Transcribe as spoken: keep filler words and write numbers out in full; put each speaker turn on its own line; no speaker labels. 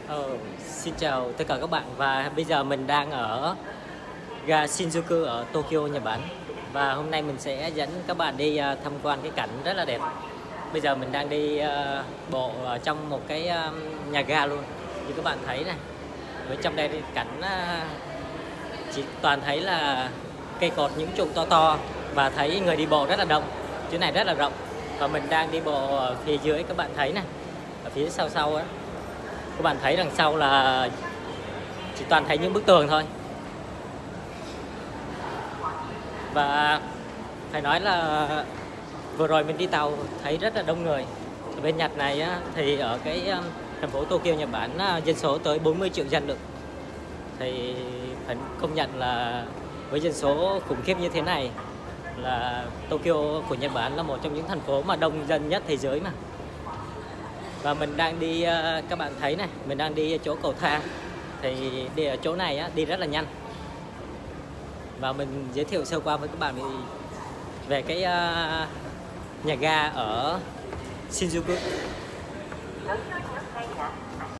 Ờ, Xin chào tất cả các bạn, và bây giờ mình đang ở ga Shinjuku ở Tokyo, Nhật Bản. Và hôm nay mình sẽ dẫn các bạn đi à, tham quan cái cảnh rất là đẹp. Bây giờ mình đang đi à, bộ ở trong một cái à, nhà ga luôn, như các bạn thấy này. Ở trong đây thì cảnh à, chỉ toàn thấy là cây cột, những trụ to to, và thấy người đi bộ rất là đông. Chỗ này rất là rộng, và mình đang đi bộ ở phía dưới, các bạn thấy này, ở phía sau sau á. Các bạn thấy đằng sau là chỉ toàn thấy những bức tường thôi. Và phải nói là vừa rồi mình đi tàu thấy rất là đông người. Ở bên Nhật này á, thì ở cái um, thành phố Tokyo, Nhật Bản, dân số tới bốn mươi triệu dân được. Thì phải công nhận là với dân số khủng khiếp như thế này, là Tokyo của Nhật Bản là một trong những thành phố mà đông dân nhất thế giới mà. Và mình đang đi, các bạn thấy này, mình đang đi chỗ cầu thang. Thì đi ở chỗ này á, đi rất là nhanh. Và mình giới thiệu sơ qua với các bạn về cái nhà ga ở Shinjuku.